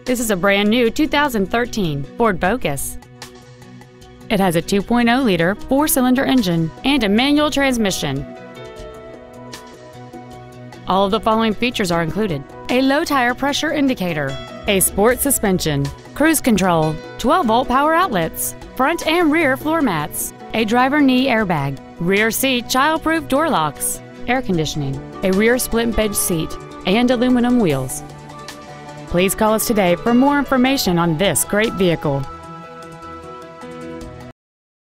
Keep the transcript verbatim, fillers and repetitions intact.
This is a brand new two thousand thirteen Ford Focus. It has a two point oh liter four-cylinder engine and a manual transmission. All of the following features are included: a low tire pressure indicator, a sport suspension, cruise control, twelve volt power outlets, front and rear floor mats, a driver knee airbag, rear seat child-proof door locks, air conditioning, a rear split bench seat, and aluminum wheels. Please call us today for more information on this great vehicle.